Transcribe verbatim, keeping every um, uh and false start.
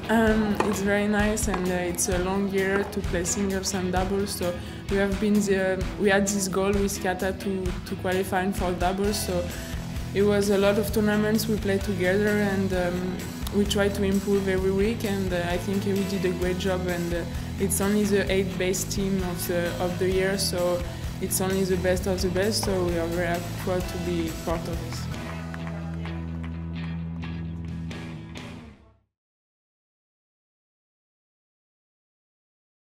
Um, it's very nice, and uh, it's a long year to play singles and doubles. So we have been the, we had this goal with Kata to to qualify for doubles. So it was a lot of tournaments we played together, and um, we tried to improve every week. And uh, I think we did a great job. And uh, it's only the eighth best team of the of the year, so it's only the best of the best. So we are very proud to be part of this.